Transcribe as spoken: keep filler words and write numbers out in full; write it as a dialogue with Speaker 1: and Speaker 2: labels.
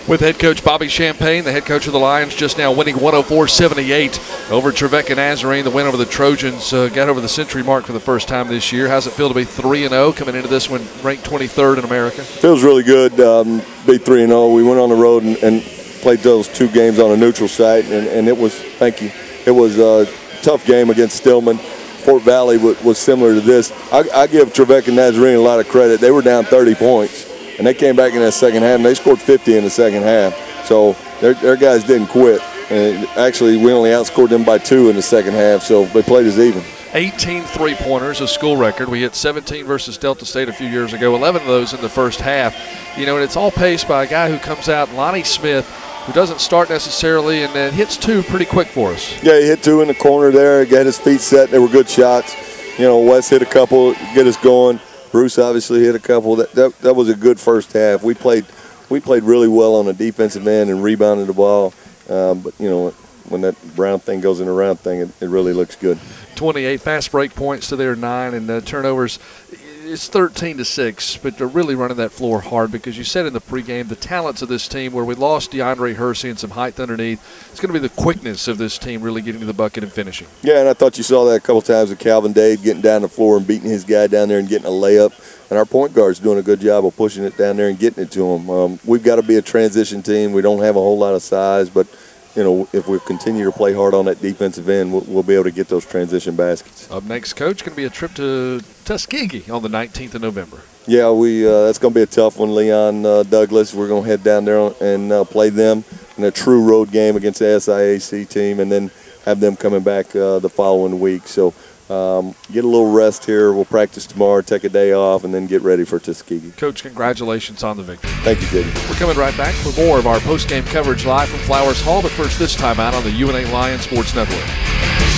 Speaker 1: with head coach Bobby Champagne, the head coach of the Lions, just now winning one oh four seventy-eight over Trevecca Nazarene. The win over the Trojans uh, got over the century mark for the first time this year. How's it feel to be three and oh coming into this one ranked twenty-third in America?
Speaker 2: Feels really good. Um, be three and oh. We went on the road and, and played those two games on a neutral site, and, and it was, thank you, it was a tough game against Stillman. Fort Valley was, was similar to this. I, I give Trevecca Nazarene a lot of credit. They were down thirty points, and they came back in that second half, and they scored fifty in the second half. So their, their guys didn't quit. And actually, we only outscored them by two in the second half, so they played as even.
Speaker 1: eighteen three-pointers, a school record. We hit seventeen versus Delta State a few years ago, eleven of those in the first half. You know, and it's all paced by a guy who comes out, Lonnie Smith, who doesn't start necessarily, and then hits two pretty quick for us.
Speaker 2: Yeah, he hit two in the corner there, got his feet set. They were good shots. You know, Wes hit a couple, get us going. Bruce obviously hit a couple. That that, that was a good first half. We played we played really well on the defensive end and rebounded the ball. Um, but, you know, when that brown thing goes in the round thing, it, it really looks good.
Speaker 1: twenty-eight fast break points to their nine, and uh, turnovers. It's thirteen to six, but they're really running that floor hard because you said in the pregame the talents of this team, where we lost DeAndre Hersey and some height underneath, it's going to be the quickness of this team really getting to the bucket and finishing.
Speaker 2: Yeah, and I thought you saw that a couple times with Calvin Dade getting down the floor and beating his guy down there and getting a layup. And our point guard's doing a good job of pushing it down there and getting it to him. Um, we've got to be a transition team. We don't have a whole lot of size, but you know, if we continue to play hard on that defensive end, we'll, we'll be able to get those transition baskets.
Speaker 1: Up next, Coach, going to be a trip to Tuskegee on the nineteenth of November.
Speaker 2: Yeah, we uh, that's going to be a tough one. Leon uh, Douglas, we're going to head down there and uh, play them in a true road game against the S I A C team, and then have them coming back uh, the following week. So um, get a little rest here. We'll practice tomorrow, take a day off, and then get ready for Tuskegee.
Speaker 1: Coach, congratulations on the victory.
Speaker 2: Thank you, Jimmy.
Speaker 1: We're coming right back for more of our post-game coverage live from Flowers Hall, but first this time out on the U N A Lions Sports Network.